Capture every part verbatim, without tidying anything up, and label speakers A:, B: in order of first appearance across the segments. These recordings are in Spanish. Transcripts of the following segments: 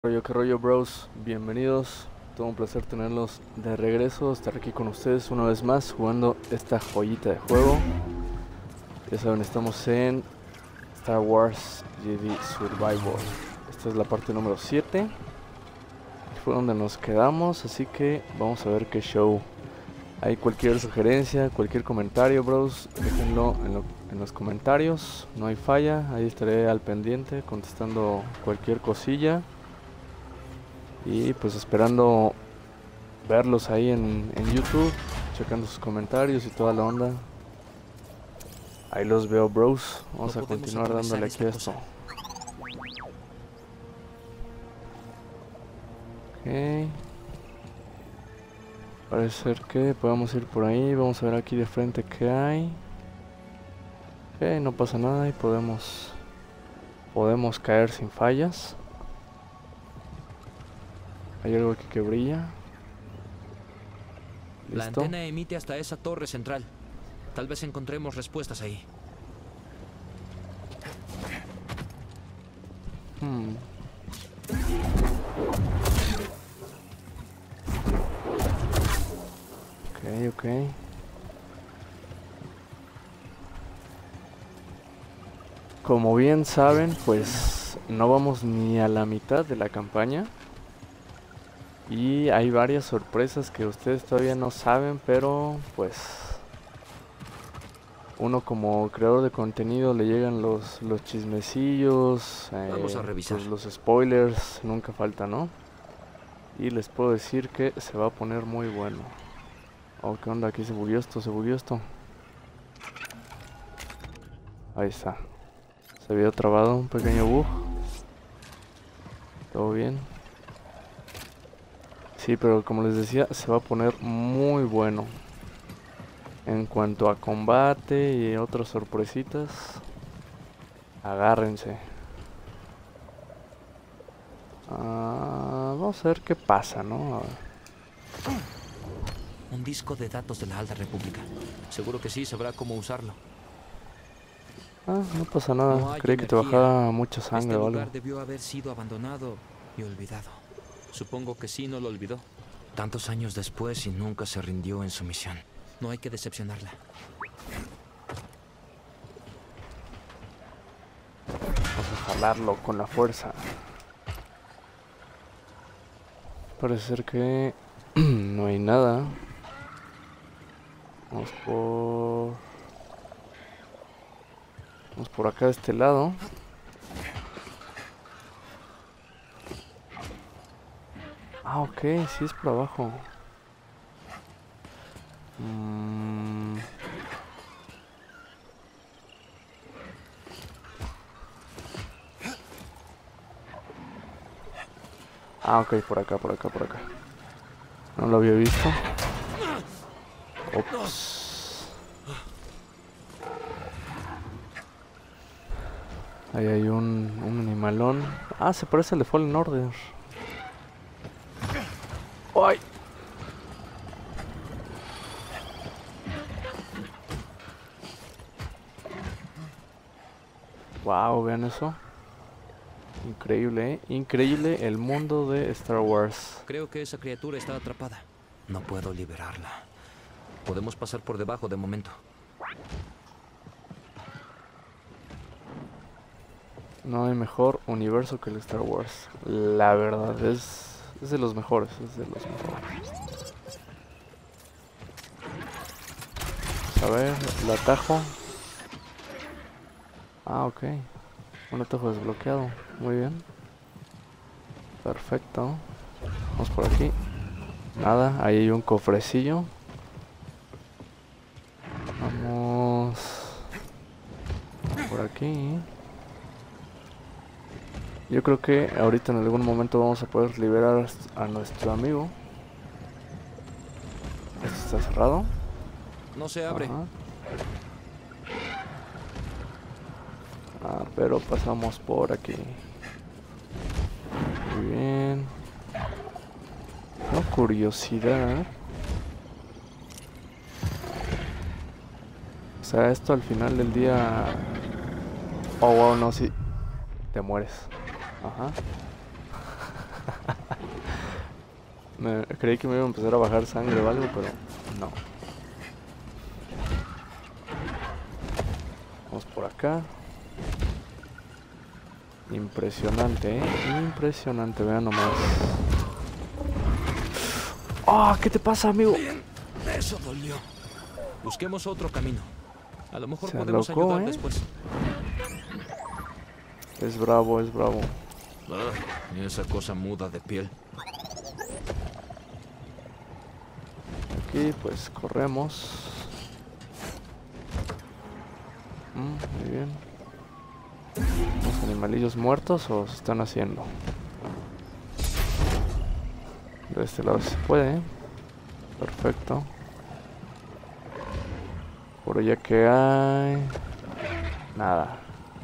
A: Rollo, qué rollo, bros, bienvenidos, todo un placer tenerlos de regreso, estar aquí con ustedes una vez más jugando esta joyita de juego. Ya saben, estamos en Star Wars Jedi Survivor. Esta es la parte número siete. Fue donde nos quedamos, así que vamos a ver qué show. Hay cualquier sugerencia, cualquier comentario, bros, déjenlo en, lo, en los comentarios, no hay falla, ahí estaré al pendiente contestando cualquier cosilla. Y pues esperando verlos ahí en, en YouTube, checando sus comentarios y toda la onda. Ahí los veo, bros. Vamos
B: no
A: a continuar dándole aquí a esto. Ok. Parece ser que podemos ir por ahí. Vamos a ver aquí de frente qué hay. Ok, no pasa nada y podemos, podemos caer sin fallas. Hay algo aquí que brilla. ¿Listo?
B: La antena emite hasta esa torre central. Tal vez encontremos respuestas ahí.
A: Hmm. Ok, ok. Como bien saben, pues no vamos ni a la mitad de la campaña. Y hay varias sorpresas que ustedes todavía no saben, pero pues uno como creador de contenido le llegan los, los chismecillos, eh,
B: Vamos a revisar.
A: pues los spoilers nunca faltan, ¿no? Y les puedo decir que se va a poner muy bueno. Oh, ¿qué onda? Aquí se bugueó esto, se bugueó esto. Ahí está. Se había trabado un pequeño bug. ¿Todo bien? Sí, pero como les decía, se va a poner muy bueno. En cuanto a combate y otras sorpresitas, agárrense. Ah, vamos a ver qué pasa, ¿no? A ver.
B: Un disco de datos de la Alta República. Seguro que sí sabrá cómo usarlo.
A: Ah, no pasa nada.
B: No hay
A: Creí que te
B: energía.
A: bajaba mucha sangre
B: Este
A: o
B: lugar
A: algo.
B: debió haber sido abandonado y olvidado. Supongo que sí no lo olvidó. Tantos años después y nunca se rindió en su misión. No hay que decepcionarla.
A: Vamos a jalarlo con la fuerza. Parece ser que no hay nada. Vamos por... Vamos por acá de este lado. Ah, ok, sí es por abajo. Mm. Ah, ok, por acá, por acá, por acá. No lo había visto. Ops. Ahí hay un, un animalón. Ah, se parece al de Fallen Order. ¡Ay! Wow, vean eso. Increíble, ¿eh? Increíble el mundo de Star Wars.
B: Creo que esa criatura está atrapada. No puedo liberarla. Podemos pasar por debajo de momento.
A: No hay mejor universo que el Star Wars. La verdad, es, es de los mejores, es de los mejores. A ver, el atajo. Ah, ok. Un atajo desbloqueado. Muy bien. Perfecto. Vamos por aquí. Nada, ahí hay un cofrecillo. Vamos por aquí. Yo creo que ahorita en algún momento vamos a poder liberar a nuestro amigo. Esto está cerrado.
B: No se abre.
A: Ajá. Ah, pero pasamos por aquí. Muy bien. Una curiosidad. O sea, esto al final del día... Oh, wow, no, sí. Te mueres. Ajá. Me, creí que me iba a empezar a bajar sangre o algo, pero no. Vamos por acá. Impresionante, ¿eh? Impresionante, vean nomás. ¡Ah! ¿Qué te pasa, amigo?
B: Bien, eso dolió. Busquemos otro camino. A lo mejor
A: Se
B: podemos
A: alocó,
B: ayudar
A: ¿eh?
B: después.
A: Es bravo, es bravo.
B: Ah, esa cosa muda de piel.
A: Aquí pues corremos. Mm, muy bien. ¿Los animalillos muertos o se están haciendo? De este lado se puede, ¿eh? Perfecto. Por allá que hay... nada.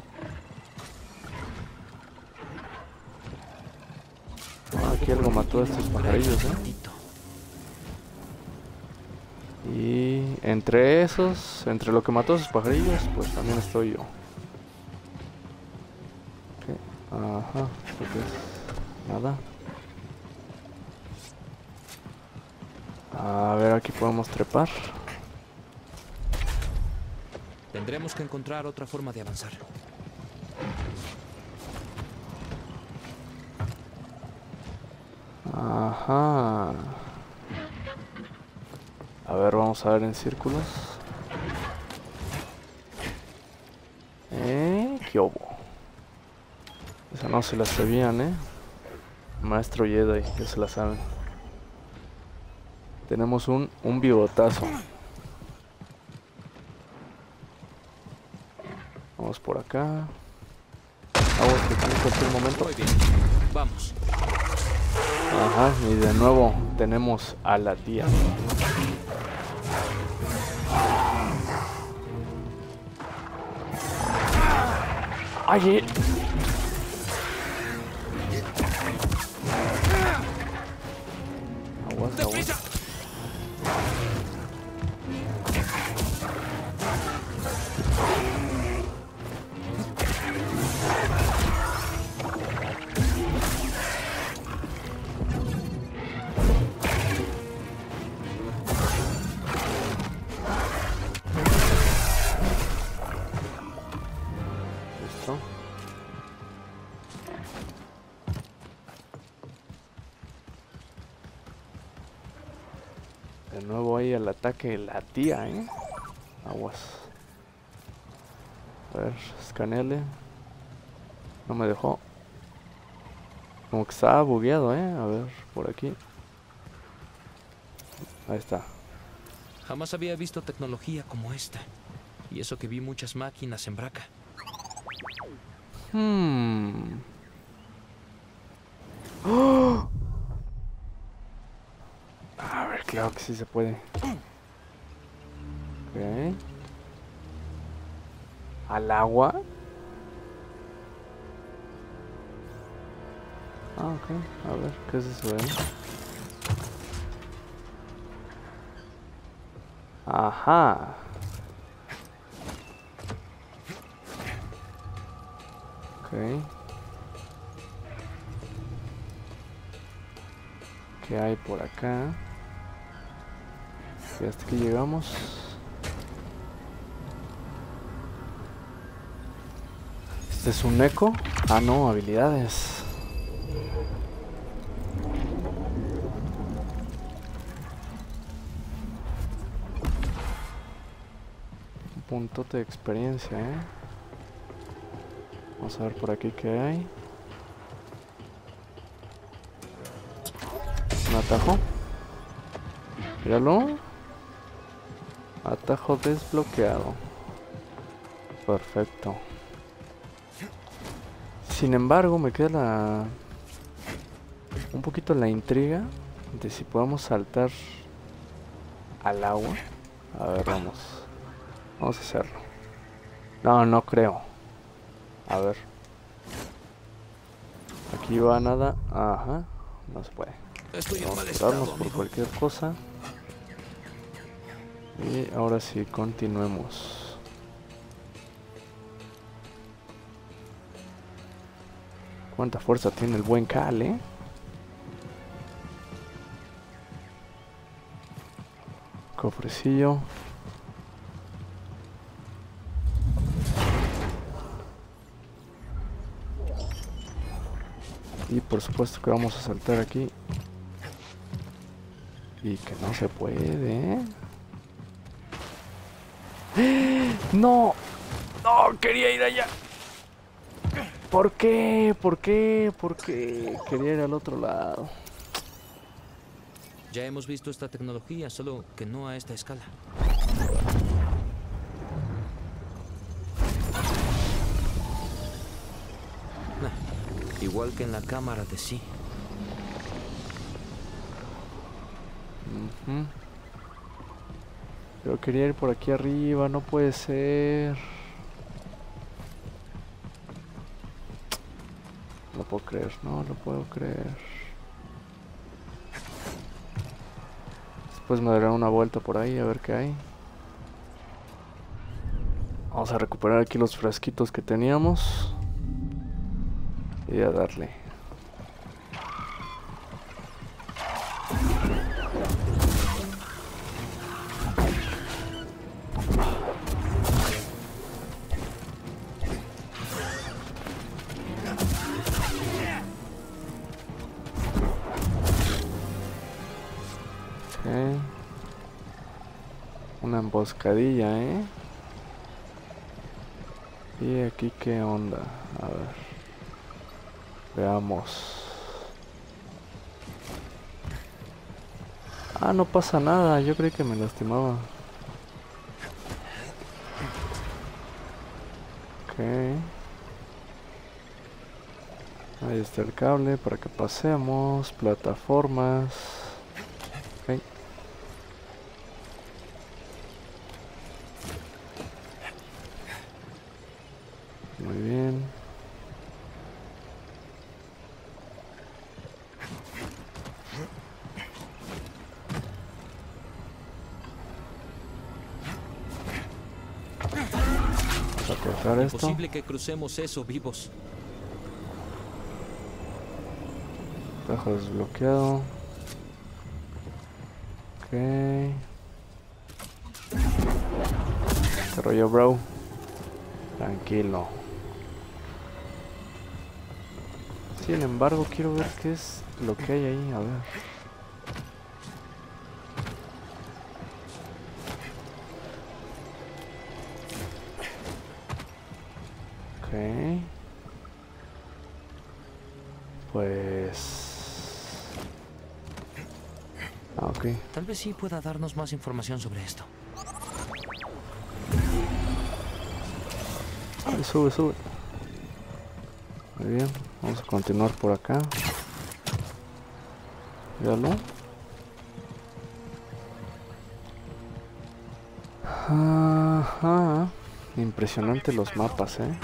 A: Ah, aquí algo mató a estos pajarillos, ¿eh? Y entre esos, entre lo que mató a esos pajarillos, pues también estoy yo. Okay. Ajá, ¿esto qué es? Nada. A ver, aquí podemos trepar.
B: Tendremos que encontrar otra forma de avanzar.
A: Ajá. A ver, vamos a ver en círculos. Eh, ¿qué hubo? Esa no se la sabían, eh. Maestro Jedi, ya se la saben. Tenemos un, un bigotazo. Vamos por acá. Vamos que en cualquier momento.
B: Muy bien, vamos.
A: Ajá, y de nuevo tenemos a la tía. ¡Ay! Aguas, aguas. Listo. De nuevo ahí el ataque de la tía, ¿eh? Aguas. A ver, escaneale. No me dejó. Como que estaba bugueado, ¿eh? A ver, por aquí. Ahí está.
B: Jamás había visto tecnología como esta. Y eso que vi muchas máquinas en Braca.
A: Hmm. ¡Oh! A ver, claro que sí se puede. Ok. ¿Al agua? Ah, ok. A ver, ¿qué es eso, eh? Ajá. Ok. ¿Qué hay por acá? Y hasta aquí llegamos. ¿Este es un eco? Ah, no, habilidades. Un puntote de experiencia, ¿eh? Vamos a ver por aquí qué hay. Un atajo. Míralo. Atajo desbloqueado. Perfecto. Sin embargo, me queda la... un poquito la intriga de si podemos saltar al agua. A ver, vamos. Vamos a hacerlo. No, no creo. A ver. Aquí va nada. Ajá. No se puede.
B: Estoy en
A: Vamos
B: mal
A: a
B: estado,
A: curarnos por
B: amigo.
A: cualquier cosa. Y ahora sí, continuemos. Cuánta fuerza tiene el buen Cal, ¿eh? Cofrecillo. Y por supuesto que vamos a saltar aquí. Y que no se puede, ¿eh? ¡No! ¡No! ¡Quería ir allá! ¿Por qué? ¿Por qué? ¿Por qué? Quería ir al otro lado.
B: Ya hemos visto esta tecnología, solo que no a esta escala. Nah, igual que en la cámara de sí.
A: Uh-huh. Yo quería ir por aquí arriba, no puede ser. No lo puedo creer, no lo puedo creer. Después me daré una vuelta por ahí a ver qué hay. Vamos a recuperar aquí los frasquitos que teníamos. Y a darle. Okay. Una emboscadilla, ¿eh? Y aquí qué onda, a ver. Veamos. Ah, no pasa nada, yo creí que me lastimaba. Ok. Ahí está el cable para que pasemos. Plataformas. Ok. Muy bien. Vamos a cortar esto.
B: Imposible que crucemos eso vivos.
A: Dejo desbloqueado. Ok. ¿Qué rollo, bro? Tranquilo. Sin embargo, quiero ver qué es lo que hay ahí. A ver. Ok. Pues... Ah, ok.
B: Tal vez sí pueda darnos más información sobre esto.
A: Ay, sube, sube. Muy bien. Vamos a continuar por acá. Míralo. Ajá. Impresionante los mapas, eh.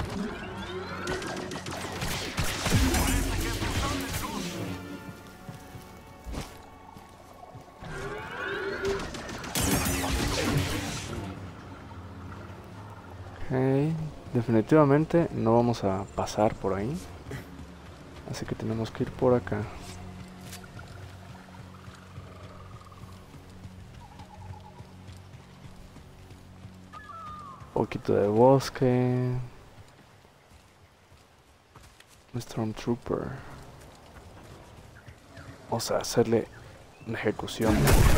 A: Ok. Definitivamente no vamos a pasar por ahí. Así que tenemos que ir por acá. Un poquito de bosque. Stormtrooper. Vamos a hacerle una ejecución.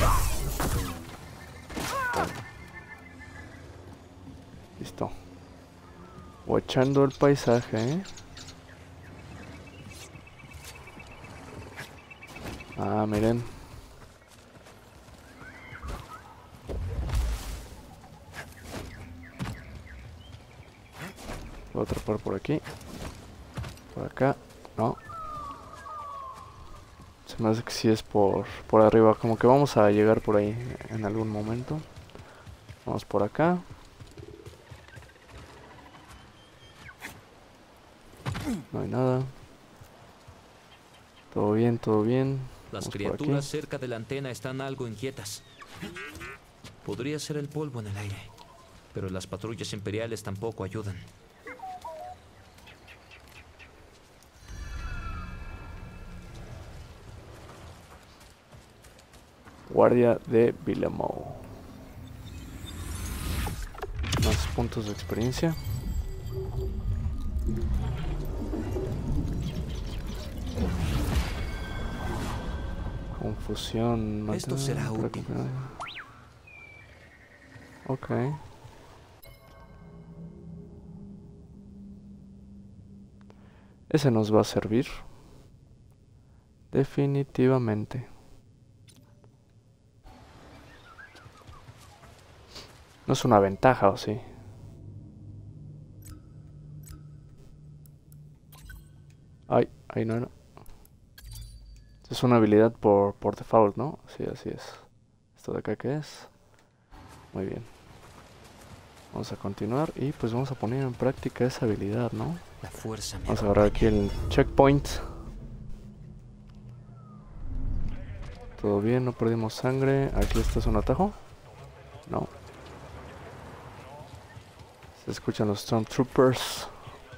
A: Listo. Watchando el paisaje, ¿eh? Ah, miren. Voy a atrapar por aquí. Por acá. No. Se me hace que sí es por, por arriba. Como que vamos a llegar por ahí en algún momento. Vamos por acá. No hay nada. Todo bien, todo bien.
B: Las
A: Vamos por
B: criaturas
A: aquí.
B: cerca de la antena están algo inquietas. Podría ser el polvo en el aire, pero las patrullas imperiales tampoco ayudan.
A: Guardia de Villemot. puntos de experiencia. Confusión.
B: Esto será útil.
A: Ok. Ese nos va a servir. Definitivamente. No es una ventaja, ¿o sí? Ay, ahí no era. Es una habilidad por, por default, ¿no? Sí, así es. ¿Esto de acá qué es? Muy bien. Vamos a continuar y pues vamos a poner en práctica esa habilidad, ¿no?
B: La fuerza me
A: Vamos a agarrar aquí el checkpoint. Todo bien, no perdimos sangre. Aquí está un atajo. No. Se escuchan los Stormtroopers.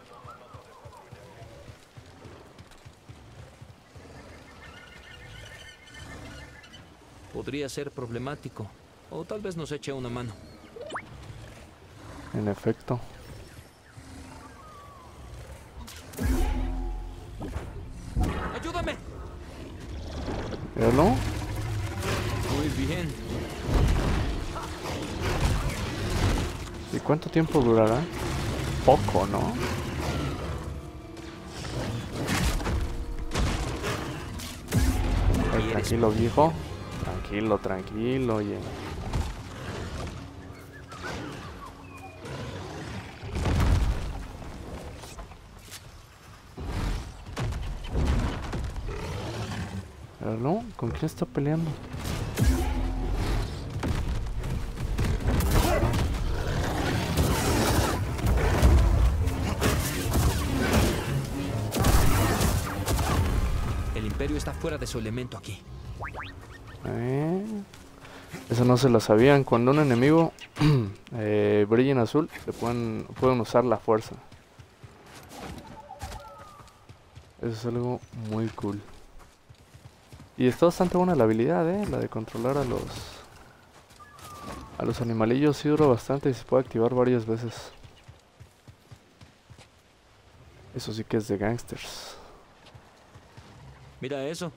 B: Podría ser problemático. O tal vez nos eche una mano.
A: En efecto.
B: ¡Ayúdame!
A: ¿Míralo?
B: Muy bien.
A: ¿Y cuánto tiempo durará? Poco, ¿no? Ay, tranquilo, viejo. Tranquilo, tranquilo, oye. ¿Míralo? ¿Con quién está peleando?
B: El Imperio está fuera de su elemento aquí.
A: Eh, eso no se lo sabían. Cuando un enemigo eh, brilla en azul, le pueden, pueden usar la fuerza. Eso es algo muy cool. Y está bastante buena la habilidad, eh, la de controlar a los a los animalillos. Sí dura bastante y se puede activar varias veces. Eso sí que es de gangsters.
B: Mira eso.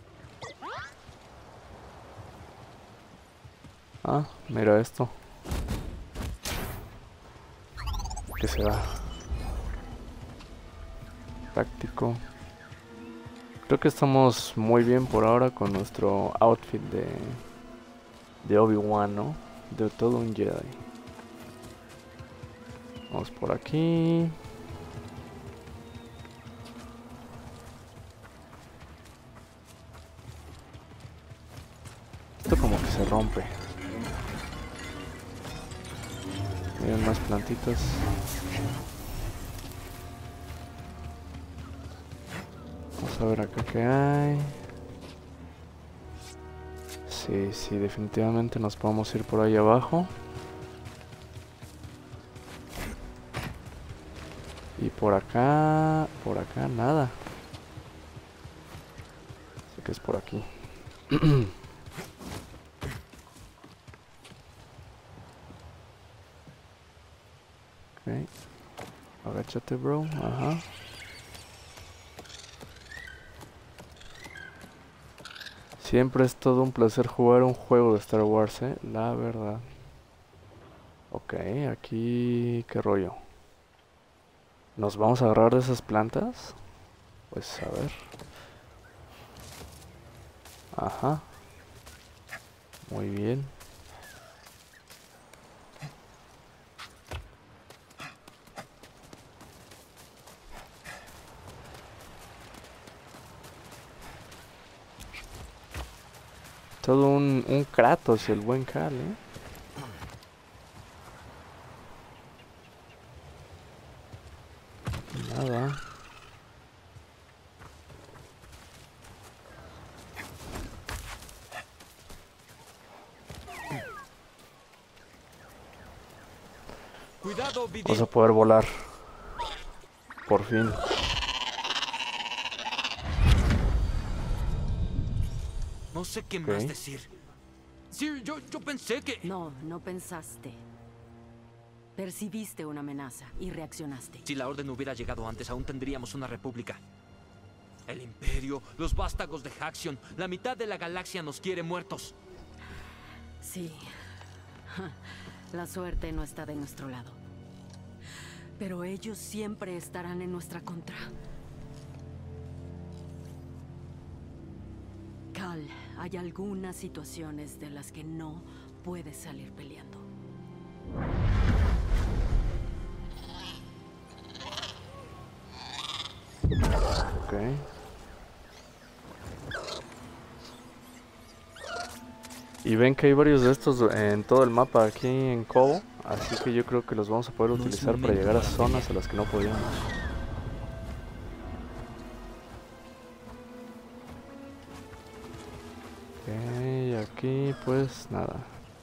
A: Ah, mira esto. ¿Qué será? Práctico. Creo que estamos muy bien por ahora con nuestro outfit de de Obi-Wan, ¿no? De todo un Jedi. Vamos por aquí. Esto como que se rompe. Miren, más plantitas. Vamos a ver acá qué hay. Sí, sí, definitivamente nos podemos ir por ahí abajo. Y por acá, por acá nada. Sé que es por aquí. Ok. Agáchate, bro. Ajá. Siempre es todo un placer jugar un juego de Star Wars, eh. La verdad. Ok, aquí... ¿Qué rollo? ¿Nos vamos a agarrar de esas plantas? Pues a ver. Ajá. Muy bien. Todo un, un Kratos, el buen Cal, ¿eh? Nada.
B: Cuidado,
A: Vamos a poder volar. Por fin.
B: No sé qué
A: Okay.
B: más decir. Sí, yo, yo pensé que...
C: No, no pensaste. Percibiste una amenaza y reaccionaste.
B: Si la Orden hubiera llegado antes, aún tendríamos una república. El Imperio, los vástagos de Haxion, la mitad de la galaxia nos quiere muertos.
C: Sí. La suerte no está de nuestro lado. Pero ellos siempre estarán en nuestra contra. Cal, hay algunas situaciones de las que no puedes salir peleando.
A: Ok. Y ven que hay varios de estos en todo el mapa aquí en Koboh, así que yo creo que los vamos a poder utilizar para llegar a zonas a las que no podíamos. Ok, aquí pues nada.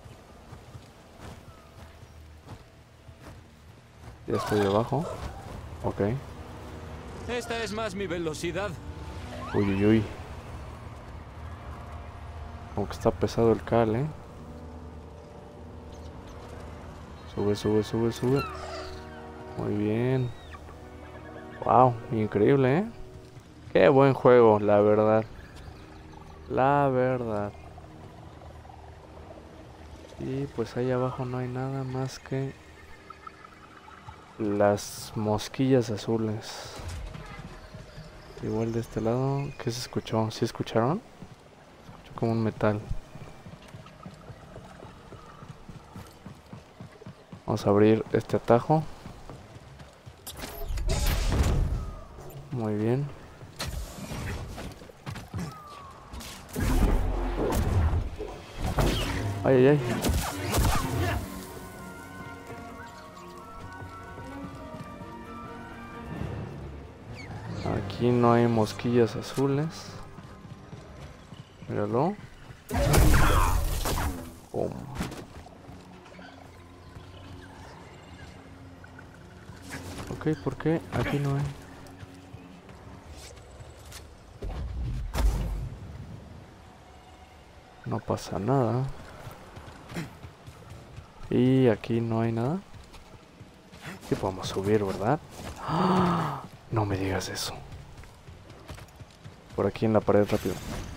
A: Ya estoy debajo. Ok.
B: Esta es más mi velocidad.
A: Uy, uy, uy. Como que está pesado el cal, eh. Sube, sube, sube, sube. Muy bien. Wow, increíble, eh. Qué buen juego, la verdad. La verdad. Y pues ahí abajo no hay nada más que las mosquillas azules. Igual de este lado. ¿Qué se escuchó? ¿Sí escucharon? Se escuchó como un metal. Vamos a abrir este atajo. Muy bien. Ay, ay, ay. Aquí no hay mosquillas azules. Míralo. Pum. Ok, ¿por qué? Aquí no hay. No pasa nada. Y aquí no hay nada. Sí podemos subir, ¿verdad? ¡Ah! No me digas eso. Por aquí en la pared, rápido.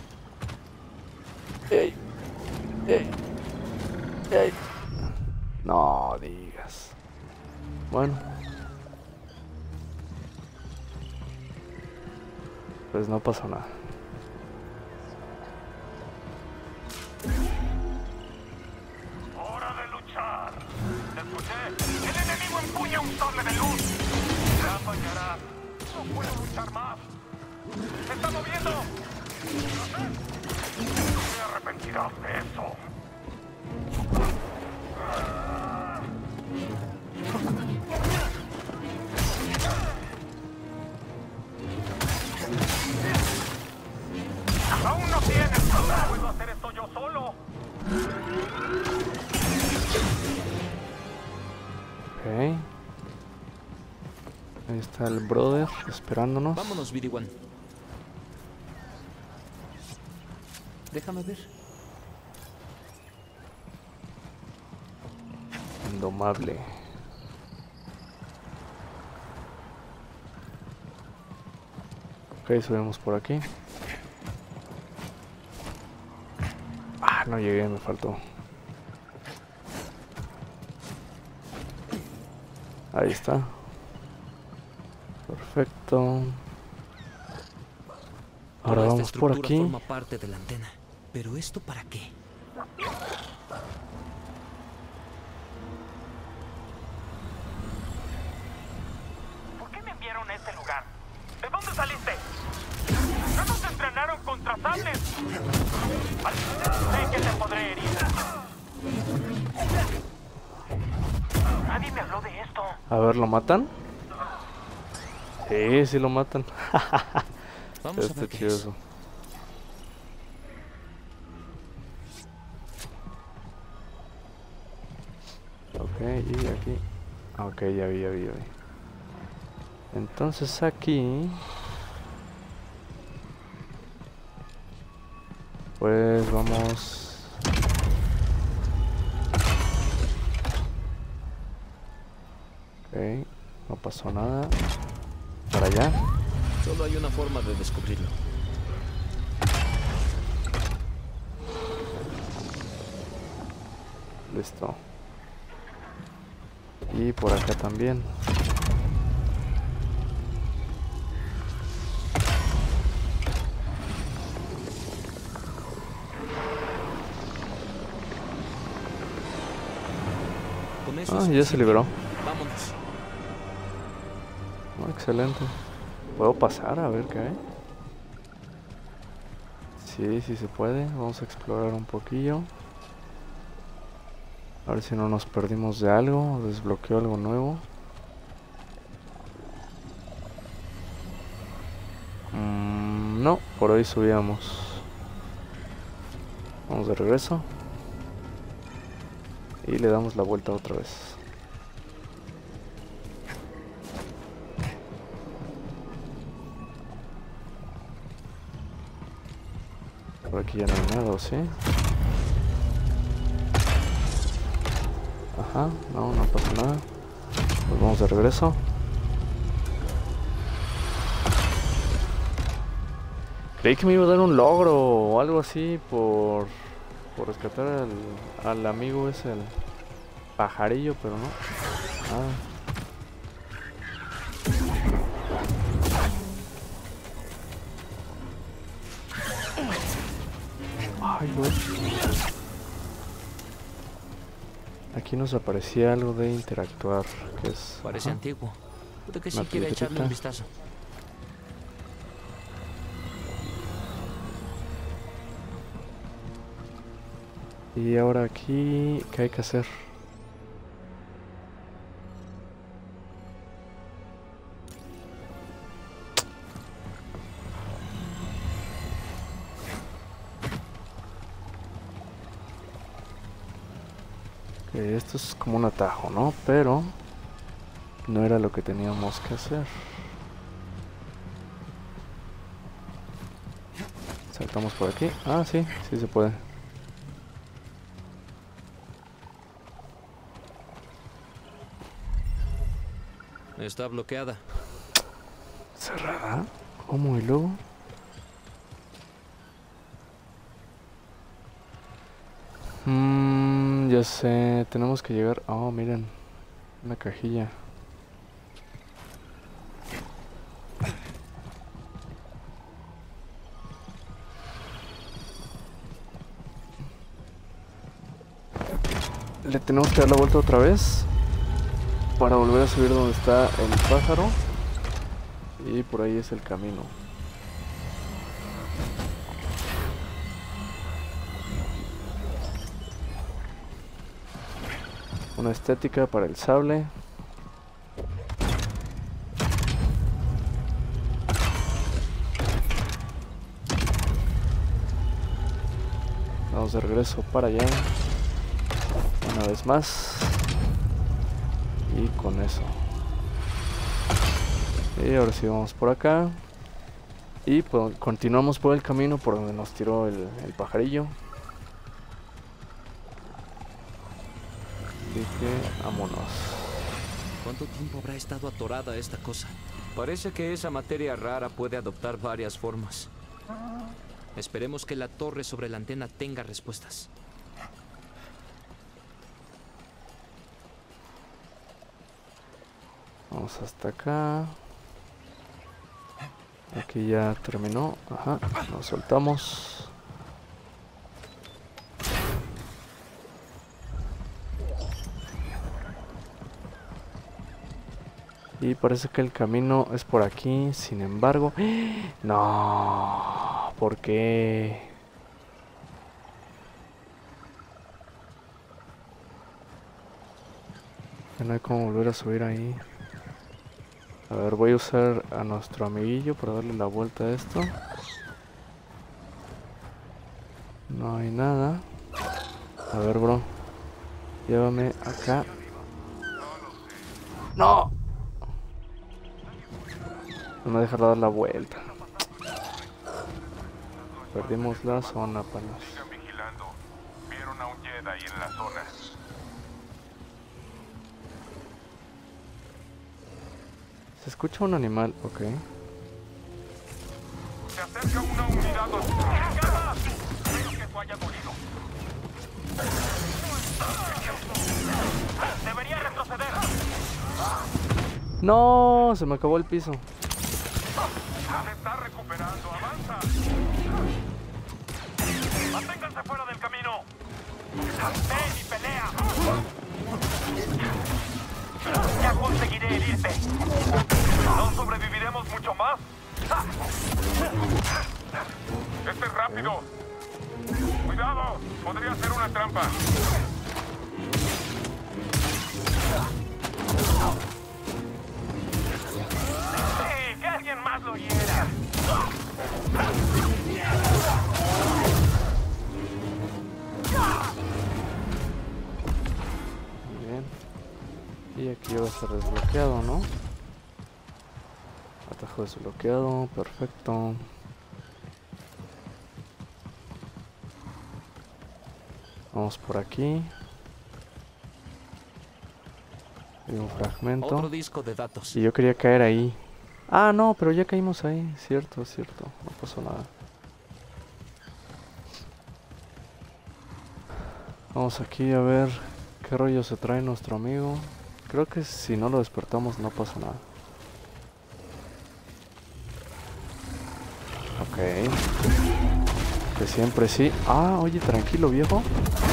A: ¡Ey! ¡Ey! ¡Ey! No digas. Bueno. Pues no pasó nada.
D: ¡Hora de luchar! ¿Te escuché? ¡El enemigo empuña un sable de luz! ¡Ya fallará! ¡No puedo luchar más! ¡Se está moviendo! ¡No te arrepentirás de eso! ¡Aún no tienes! ¡No puedo hacer esto yo solo!
A: Ok. Ahí está el brother esperándonos.
B: Vámonos, B D uno. Déjame ver.
A: Indomable. Ok, subimos por aquí. Ah, no llegué, me faltó. Ahí está. Perfecto. Ahora
B: Toda esta
A: vamos por
B: estructura
A: aquí.
B: forma parte de la antena. ¿Pero esto para qué?
D: ¿Por qué me enviaron a este lugar? ¿De dónde saliste? ¿No nos entrenaron contra sables? Sé que te podré herir. Nadie me habló de esto.
A: A ver, ¿lo matan? Sí, sí lo matan.
B: Vamos a
A: Está
B: ver qué
A: chido
B: es.
A: eso. Ok, y aquí. Ok, ya vi, ya vi, ya vi. Entonces aquí... Pues vamos... Ok, no pasó nada. Para allá.
B: Solo hay una forma de descubrirlo.
A: Listo. Y por acá también.
B: Con eso
A: Ah,
B: es
A: ya se
B: suficiente.
A: liberó.
B: Vámonos.
A: Oh, excelente. ¿Puedo pasar a ver qué hay? Sí, sí se puede. Vamos a explorar un poquillo. A ver si no nos perdimos de algo. Desbloqueó algo nuevo. Mm, no, por ahí subíamos. Vamos de regreso. Y le damos la vuelta otra vez. Por aquí ya no hay nada, ¿o sí? Ajá, no, no pasa nada. Pues vamos de regreso. Creí que me iba a dar un logro o algo así por, por rescatar al, al amigo ese, el pajarillo, pero no. Nada. Ay, güey. Aquí nos aparecía algo de interactuar, que es...
B: Parece
A: ajá,
B: antiguo. Puede que
A: Una
B: sí quiera echarle un
A: piedrita.
B: vistazo.
A: Y ahora aquí, ¿qué hay que hacer? Ok, esto es como un atajo, ¿no? Pero no era lo que teníamos que hacer. Saltamos por aquí. Ah, sí, sí se puede.
B: Está bloqueada.
A: ¿Cerrada? ¿Cómo y luego? Mmm, ya sé, tenemos que llegar... Oh, miren, una cajilla. Le tenemos que dar la vuelta otra vez para volver a subir donde está el pájaro. Y por ahí es el camino. Una estética para el sable. Vamos de regreso para allá. Una vez más. Y con eso. Y ahora sí vamos por acá. Y pues, continuamos por el camino por donde nos tiró el, el pajarillo. Así que vámonos.
B: ¿Cuánto tiempo habrá estado atorada esta cosa? Parece que esa materia rara puede adoptar varias formas. Esperemos que la torre sobre la antena tenga respuestas.
A: Vamos hasta acá. Aquí ya terminó. Ajá, nos soltamos. Y parece que el camino es por aquí. Sin embargo... No, ¿por qué? Ya no hay cómo volver a subir ahí. A ver, voy a usar a nuestro amiguillo para darle la vuelta a esto. No hay nada. A ver, bro. Llévame acá. ¡No! No me deja dar la vuelta. Perdimos la zona, panas.
D: Sigan vigilando. Vieron a un Jedi en la zona.
A: Se escucha un animal, ok.
D: Se acerca una unidad hostil. Espero que eso haya dolido. Debería retroceder.
A: No, se me acabó el piso.
D: Se está recuperando. Avanza. Manténganse fuera del camino. Ven y pelea. Ya conseguiré herirte. No sobreviviremos mucho más. Este es rápido. Cuidado, podría ser una trampa. Sí, que alguien más lo hiera.
A: Bien. Y aquí va a estar desbloqueado, ¿no? Atajo desbloqueado, perfecto. Vamos por aquí. Hay un fragmento.
B: Otro disco de datos.
A: Y yo quería caer ahí. Ah, no, pero ya caímos ahí. Cierto, cierto. No pasó nada. Vamos aquí a ver qué rollo se trae nuestro amigo. Creo que si no lo despertamos no pasa nada. Ok. Que siempre sí. Ah, oye, tranquilo, viejo.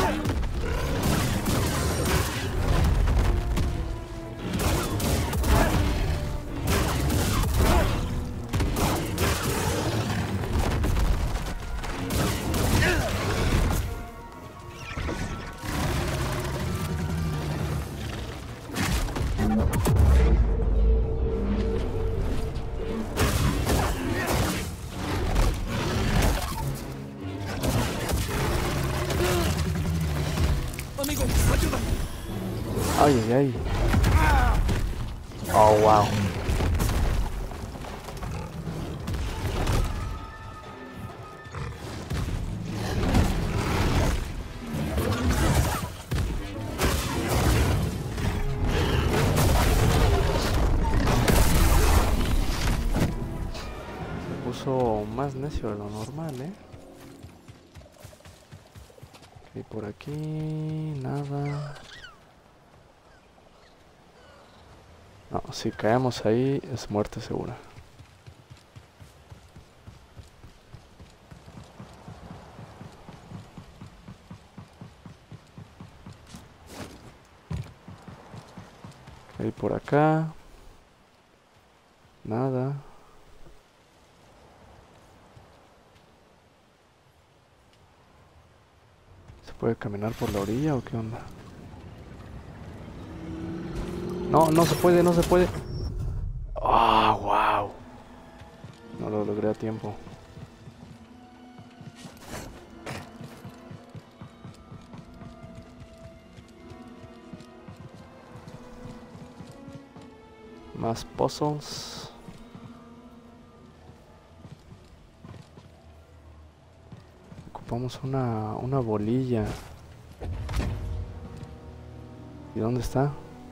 A: Ay, ay, ay. Oh, wow. Se puso más necio de lo normal, ¿eh? Ok, por aquí nada. No, si caemos ahí es muerte segura. Ok, por acá. Nada. ¿Se puede caminar por la orilla o qué onda? No, no se puede, no se puede. Ah, oh, wow. No lo logré a tiempo. Más puzzles. Ocupamos una, una bolilla. ¿Y dónde está?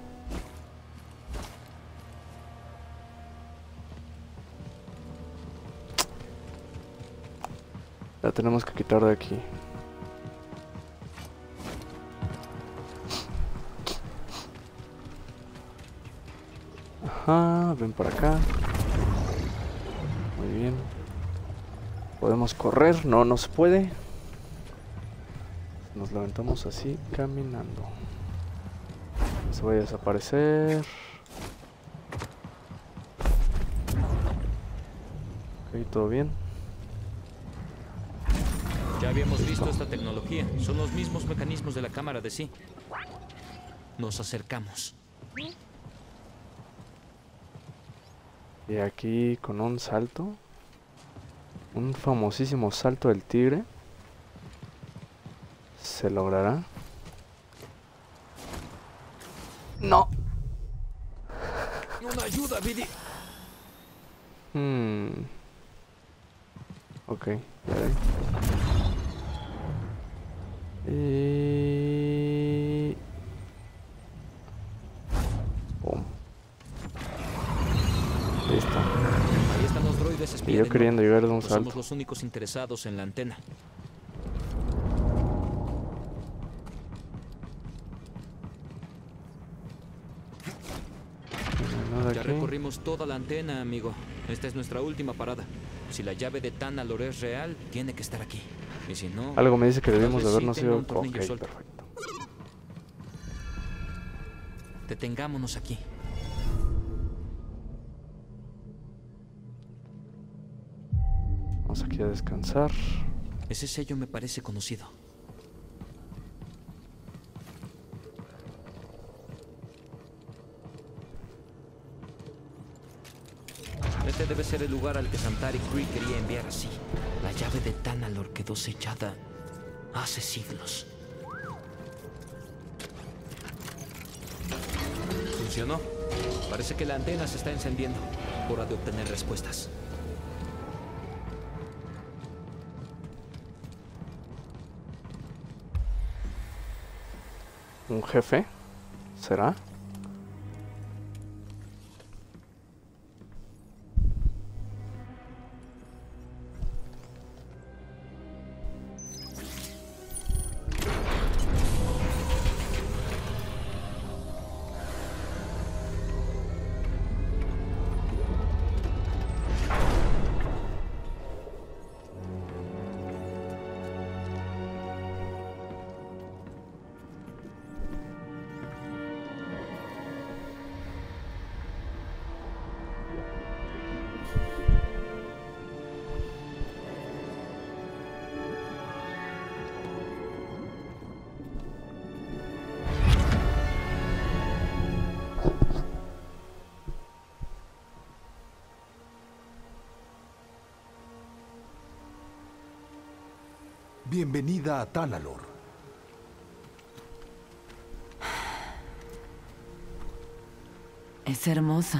A: La tenemos que quitar de aquí. Ajá, ven por acá. Muy bien. Podemos correr, no, no se puede. Nos levantamos así, caminando. Se va a desaparecer. Ok, todo bien.
B: Ya habíamos visto esta tecnología. Son los mismos mecanismos de la cámara de sí. Nos acercamos.
A: Y aquí con un salto. Un famosísimo salto del tigre. ¿Se logrará? ¡No!
B: ¡Una ayuda, Biddy!
A: Hmm. Ok, ya ven. Y... Pum.
B: guía
A: yo
B: de
A: queriendo
B: nuevo,
A: llegar de un
B: pues
A: salto.
B: somos los únicos interesados en la antena.
A: Nada
B: Ya
A: aquí.
B: recorrimos toda la antena, amigo. Esta es nuestra última parada. Si la llave de Tanalor es real, tiene que estar aquí. Y si no...
A: Algo me dice que
B: tal
A: debimos de
B: vez sí
A: habernos
B: tenga
A: ido.
B: un tornillo
A: Ok,
B: suelto.
A: perfecto.
B: Detengámonos aquí.
A: Vamos aquí a descansar.
B: Ese sello me parece conocido. Este debe ser el lugar al que Santari Khri quería enviar así. La llave de Tanalor quedó sellada hace siglos. Funcionó. Parece que la antena se está encendiendo. Hora de obtener respuestas.
A: ¿Un jefe? ¿Será?
E: Bienvenida a Tanalor.
F: Es hermoso.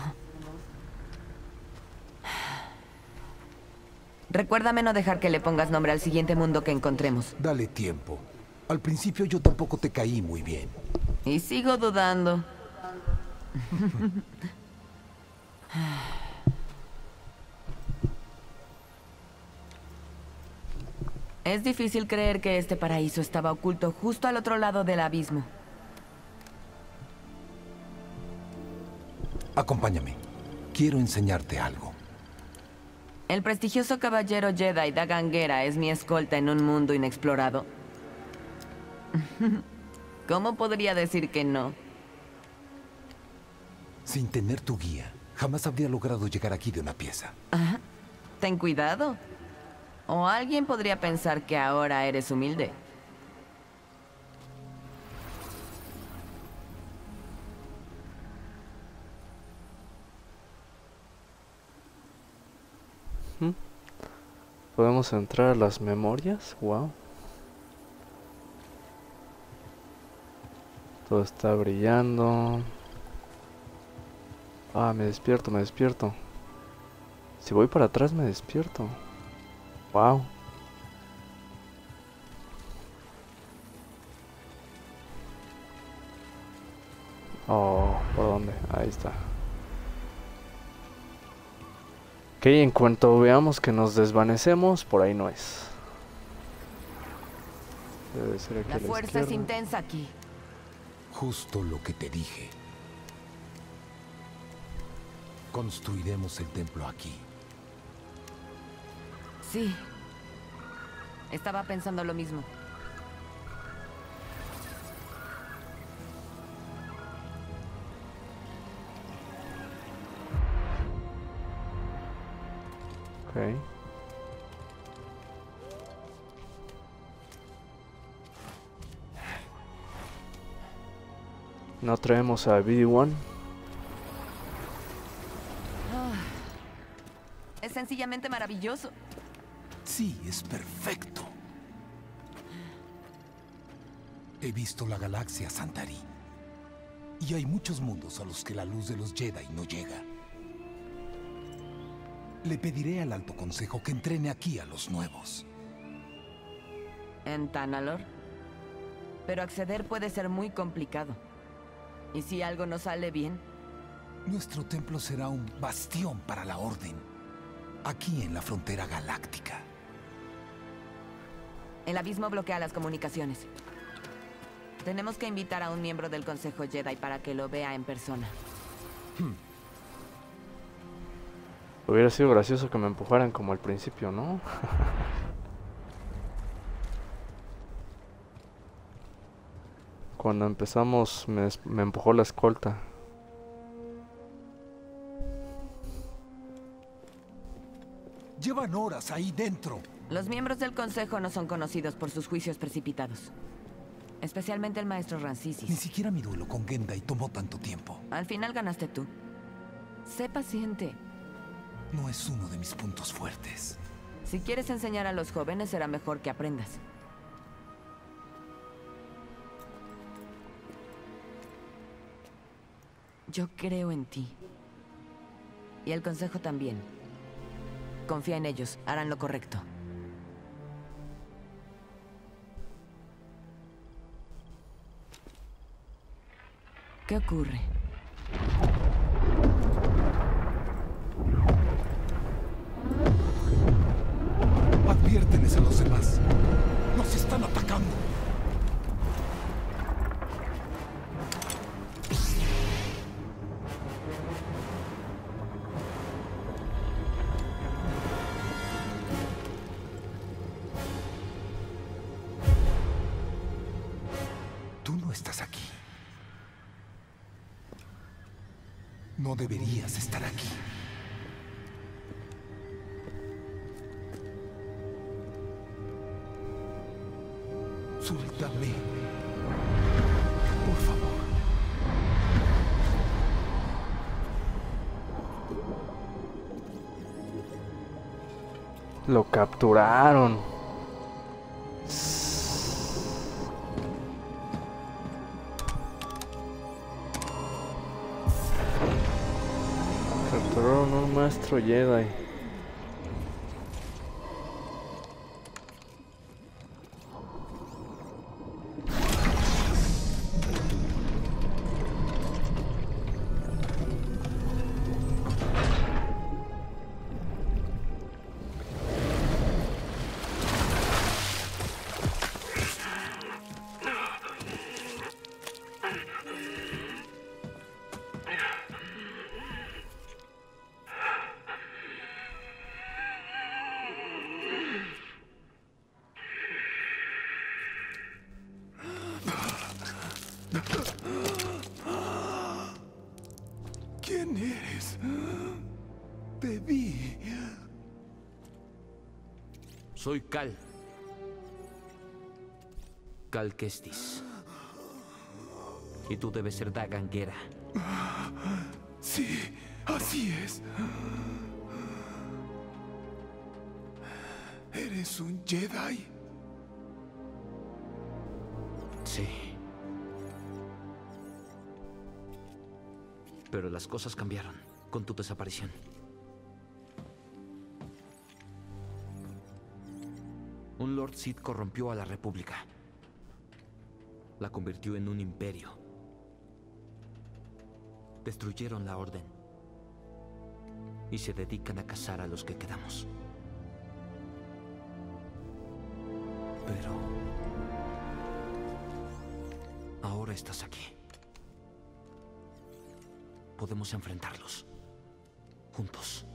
F: Recuérdame no dejar que le pongas nombre al siguiente mundo que encontremos.
E: Dale tiempo. Al principio yo tampoco te caí muy bien.
F: Y sigo dudando. Es difícil creer que este paraíso estaba oculto justo al otro lado del abismo.
E: Acompáñame. Quiero enseñarte algo.
F: El prestigioso caballero Jedi Dagan Gera es mi escolta en un mundo inexplorado. ¿Cómo podría decir que no?
E: Sin tener tu guía, jamás habría logrado llegar aquí de una pieza.
F: Ajá. Ten cuidado. O alguien podría pensar que ahora eres humilde.
A: ¿Podemos entrar a las memorias? Wow. Todo está brillando. Ah, me despierto, me despierto. Si voy para atrás me despierto. Wow. Oh, ¿por dónde? Ahí está. Ok, en cuanto veamos que nos desvanecemos, por ahí no es. Debe ser aquí
F: La
A: a la
F: fuerza es
A: izquierda.
F: intensa aquí.
E: Justo lo que te dije. Construiremos el templo aquí.
F: Sí. Estaba pensando lo mismo.
A: Ok. No traemos a B D uno.
F: Es sencillamente maravilloso.
E: Sí, es perfecto. He visto la galaxia Santari. Y hay muchos mundos a los que la luz de los Jedi no llega. Le pediré al Alto Consejo que entrene aquí a los nuevos.
F: En Tanalor. Pero acceder puede ser muy complicado. ¿Y si algo no sale bien?
E: Nuestro templo será un bastión para la Orden. aquí en la frontera galáctica.
F: El abismo bloquea las comunicaciones. Tenemos que invitar a un miembro del Consejo Jedi para que lo vea en persona.
A: Hubiera sido gracioso que me empujaran como al principio, ¿no? Cuando empezamos me, me empujó la escolta.
E: Llevan horas ahí dentro.
F: Los miembros del Consejo no son conocidos por sus juicios precipitados. Especialmente el maestro
E: Ni
F: Rancisis.
E: siquiera mi duelo con Gendai tomó tanto tiempo.
F: Al final ganaste tú. Sé paciente.
E: No es uno de mis puntos fuertes.
F: Si quieres enseñar a los jóvenes, será mejor que aprendas. Yo creo en ti. Y el Consejo también. Confía en ellos, harán lo correcto. ¿Qué ocurre?
E: Adviérteles a los demás. Nos están atacando. Tú no estás aquí. No deberías estar aquí. Suéltame. Por favor.
A: Lo capturaron. Capturaron a un maestro Jedi.
E: ¿Quién eres? Te vi.
B: Soy Cal. Cal Kestis. Y tú debes ser Dagan Gera.
E: Sí, así es. ¿Eres un Jedi?
B: Sí. Pero las cosas cambiaron con tu desaparición. Un Lord Sith corrompió a la República. La convirtió en un imperio. Destruyeron la Orden. Y se dedican a cazar a los que quedamos. Pero... ahora estás aquí. Podemos enfrentarlos. Juntos.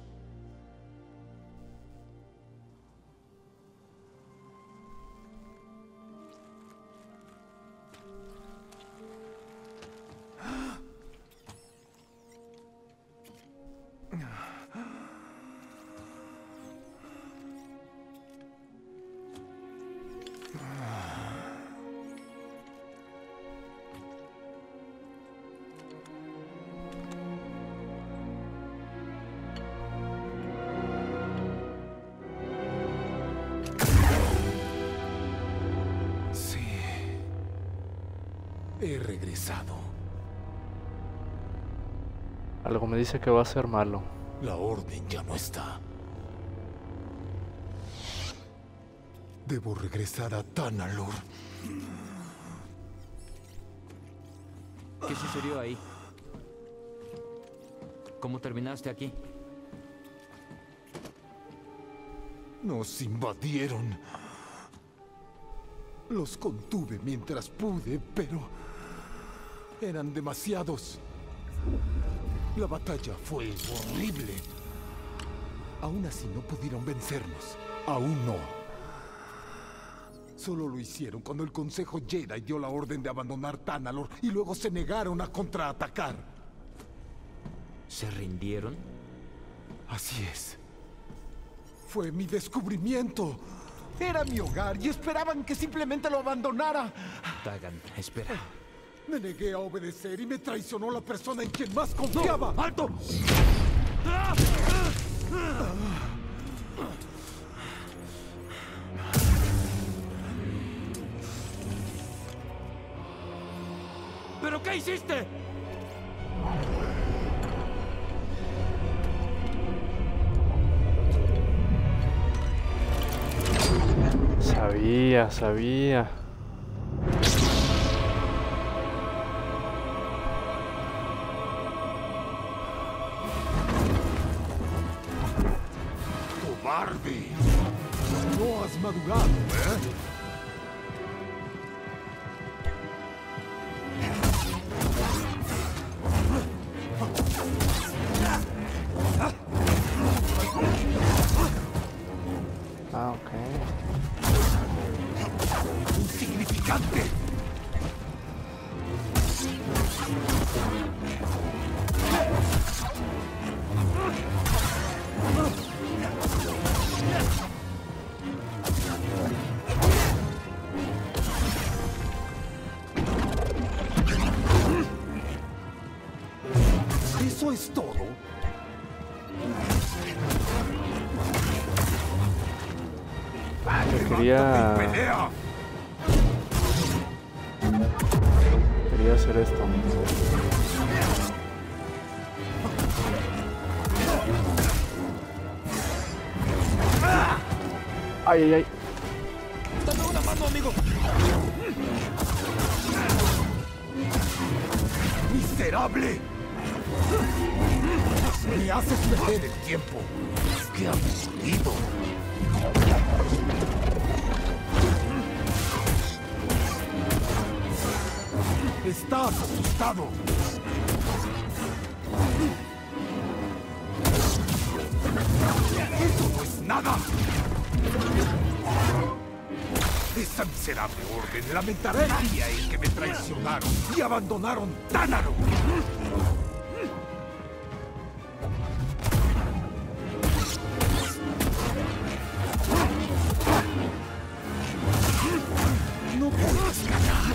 E: He regresado.
A: Algo me dice que va a ser malo.
E: La orden ya no está. Debo regresar a Tanalor.
B: ¿Qué sucedió ahí? ¿Cómo terminaste aquí?
E: Nos invadieron. Los contuve mientras pude, pero eran demasiados. La batalla fue horrible. Aún así no pudieron vencernos. Aún no. Solo lo hicieron cuando el Consejo Jedi dio la orden de abandonar Tanalorr y luego se negaron a contraatacar.
B: ¿Se rindieron?
E: Así es. Fue mi descubrimiento. Era mi hogar y esperaban que simplemente lo abandonara.
B: Dagan, espera.
E: Me negué a obedecer y me traicionó la persona en quien más confiaba.
B: ¡No! ¡Alto! ¿Pero qué hiciste?
A: Sabía, sabía.
E: ¡Cobarde! No has madurado, ¿eh?
A: Ah, ok.
E: ¡Insignificante! ¿Eso es todo?
A: Ah, yo quería...
E: ¡Pelea!
A: Quería hacer esto. Ay, ay, ay.
E: ¡Dame una mano, amigo! ¡Miserable! Me haces perder el tiempo. ¡Qué aburrido! Estás asustado. ¡Eso no es nada! Esa miserable orden lamentará el día en que me traicionaron y abandonaron Tanalorr. No puedes ganar.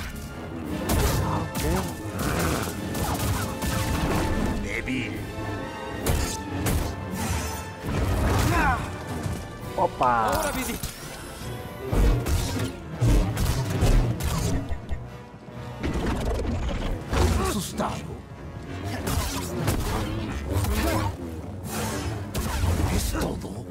E: Débil.
A: Opa.
B: ¡Ahora, Billy!
E: Asustado. ¿Es todo?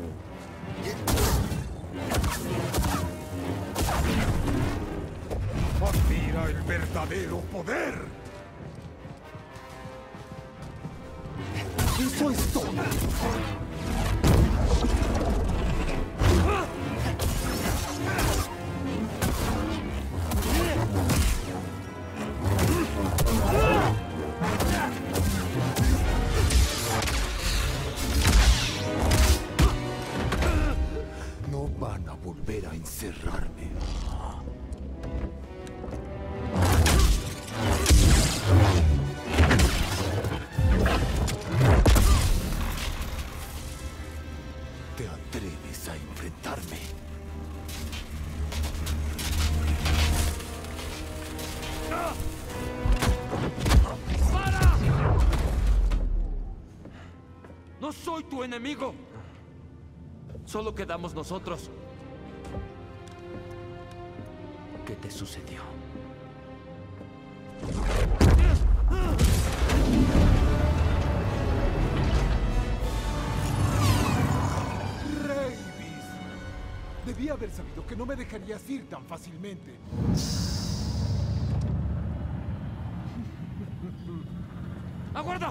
E: Admira el verdadero poder. Eso es todo. No van a volver a encerrarme. ¿Te atreves a enfrentarme?
B: ¡Para! ¡No soy tu enemigo! Solo quedamos nosotros. ¿Qué te sucedió?
E: Reyvis. Debí haber sabido que no me dejarías ir tan fácilmente.
B: ¡Aguarda!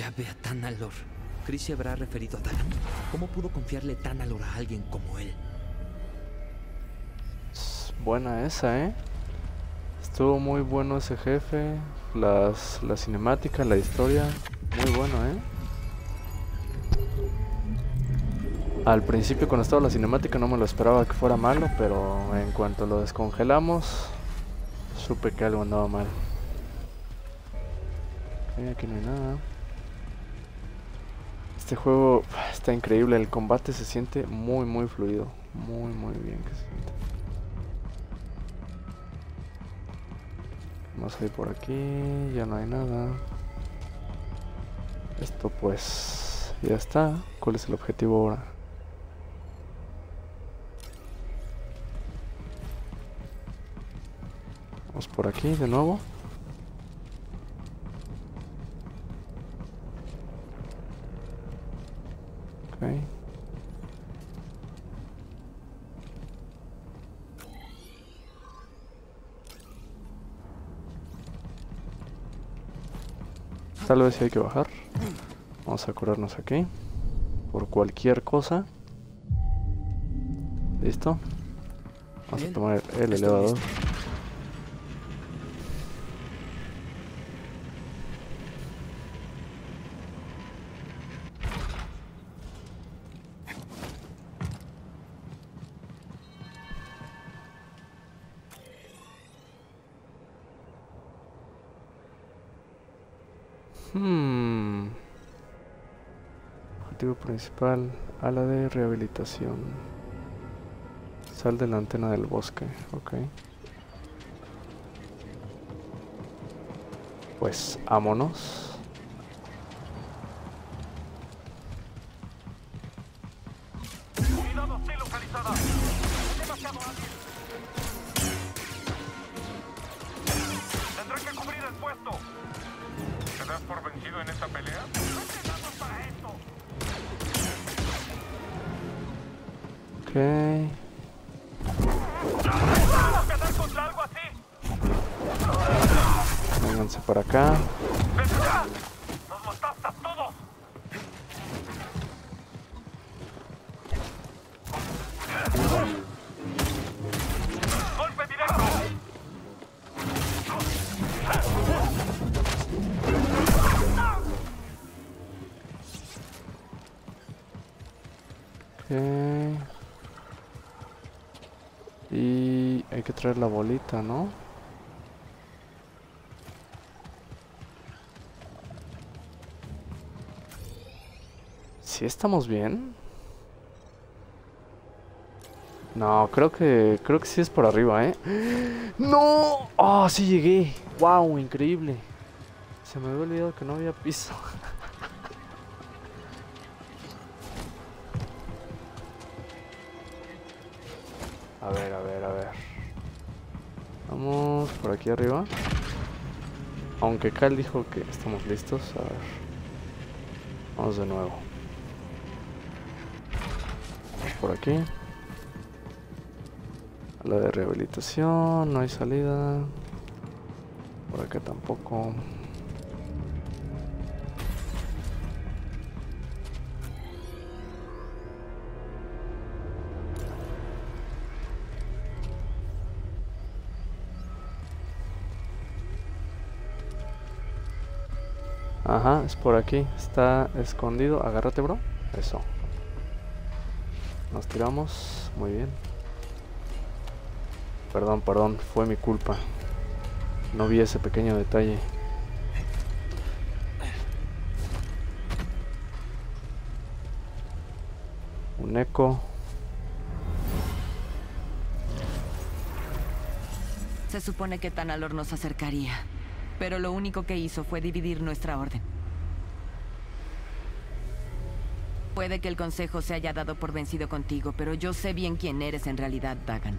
B: Ya ve a Tanalor. ¿Chris se habrá referido a Dagan? ¿Cómo pudo confiarle Tanalor a alguien como él?
A: Es buena esa, ¿eh? Estuvo muy bueno ese jefe. Las, la cinemática, la historia. Muy bueno, ¿eh? Al principio cuando estaba la cinemática no me lo esperaba que fuera malo, pero en cuanto lo descongelamos, supe que algo andaba mal. Ok, aquí no hay nada. Este juego está increíble, el combate se siente muy muy fluido. Muy muy bien que se siente. Vamos a ir por aquí, ya no hay nada. Esto pues ya está. ¿Cuál es el objetivo ahora? Vamos por aquí de nuevo. Ok. Tal vez sí hay que bajar. Vamos a curarnos aquí. Por cualquier cosa. ¿Listo? Vamos a tomar el, el elevador. Hmm. Objetivo principal, ala de rehabilitación. Sal de la antena del bosque, ok. Pues, vámonos.
D: Cuidado, estoy localizada. Hay demasiado alguien. Tendré que cubrir el puesto. ¿Te das por vencido en esta pelea? No entrenamos para esto.
A: Ok.
D: ¿Vas a pelear contra algo así?
A: Vénganse para acá.
D: ¡Ven acá! ¡Nos mataste a todos! ¡Golpe directo!
A: Ok. Y hay que traer la bolita, ¿no? ¿Sí estamos bien? No, creo que creo que sí es por arriba, ¿eh? ¡No! ¡Oh, sí llegué! ¡Wow! Increíble. Se me había olvidado que no había piso. A ver, a ver, a ver. Vamos por aquí arriba. Aunque Cal dijo que estamos listos. A ver. Vamos de nuevo. Vamos por aquí. A la de rehabilitación. No hay salida. Por acá tampoco. Ajá, es por aquí. Está escondido. Agárrate, bro. Eso. Nos tiramos. Muy bien. Perdón, perdón. Fue mi culpa. No vi ese pequeño detalle. Un eco.
F: Se supone que Tanalor nos acercaría. Pero lo único que hizo fue dividir nuestra orden. Puede que el consejo se haya dado por vencido contigo, pero yo sé bien quién eres en realidad, Dagan.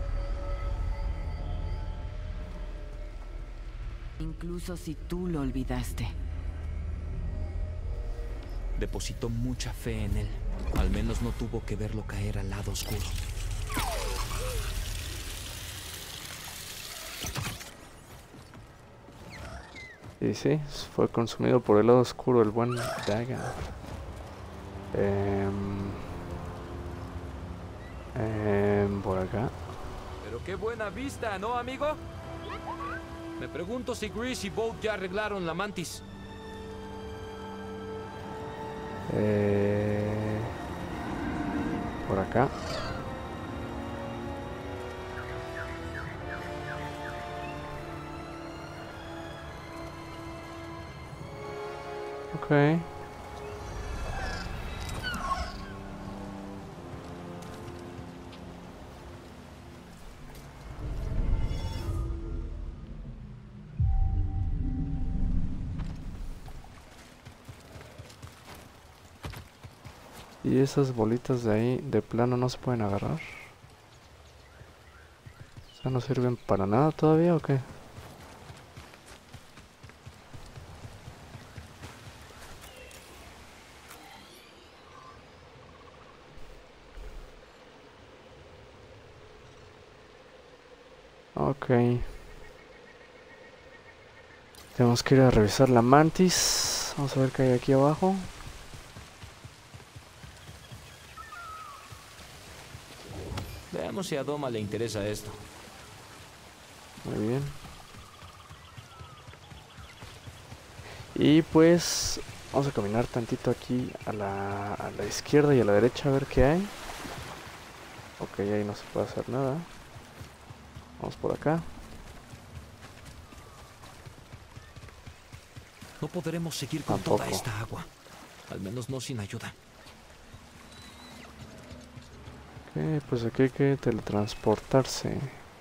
F: Incluso si tú lo olvidaste.
B: Depositó mucha fe en él. Al menos no tuvo que verlo caer al lado oscuro.
A: Y sí, fue consumido por el lado oscuro, el buen Dagan. Eh, eh, por acá.
B: Pero qué buena vista, ¿no, amigo? Me pregunto si Grease y Boat ya arreglaron la mantis.
A: Eh, por acá. Ok. Y esas bolitas de ahí de plano no se pueden agarrar. O sea, no sirven para nada todavía, ¿o qué? Ok. Tenemos que ir a revisar la mantis. Vamos a ver qué hay aquí abajo.
B: Veamos si a Doma le interesa esto.
A: Muy bien. Y pues vamos a caminar tantito aquí a la, a la izquierda y a la derecha a ver qué hay. Ok, ahí no se puede hacer nada. Vamos por acá.
B: No podremos seguir con
A: Tampoco.
B: toda esta agua. Al menos no sin ayuda.
A: Ok, pues aquí hay que teletransportarse.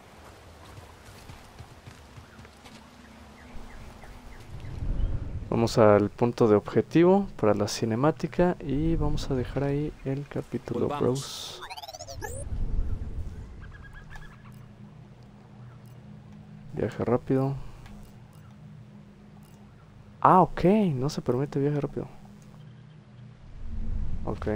A: Vamos al punto de objetivo para la cinemática y vamos a dejar ahí el capítulo,
B: Volvamos.
A: bros. Viaje rápido. Ah, ok, no se permite viaje rápido. Ok.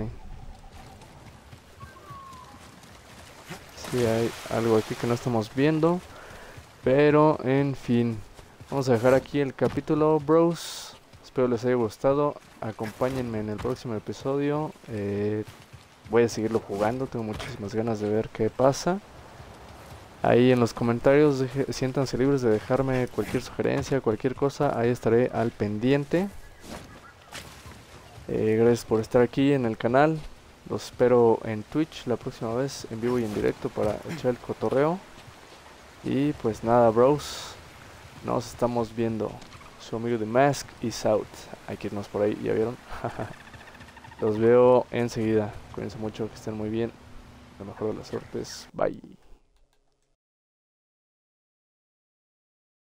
A: Sí, hay algo aquí que no estamos viendo. Pero, en fin. Vamos a dejar aquí el capítulo, bros. Espero les haya gustado. Acompáñenme en el próximo episodio. Eh, voy a seguirlo jugando. Tengo muchísimas ganas de ver qué pasa. Ahí en los comentarios deje, siéntanse libres de dejarme cualquier sugerencia, cualquier cosa. Ahí estaré al pendiente. Eh, gracias por estar aquí en el canal. Los espero en Twitch la próxima vez, en vivo y en directo, para echar el cotorreo. Y pues nada, bros. Nos estamos viendo. Su amigo The Mask is out. Hay que irnos por ahí, ¿ya vieron? Los veo enseguida. Cuídense mucho, que estén muy bien. La mejor de las suertes. Bye.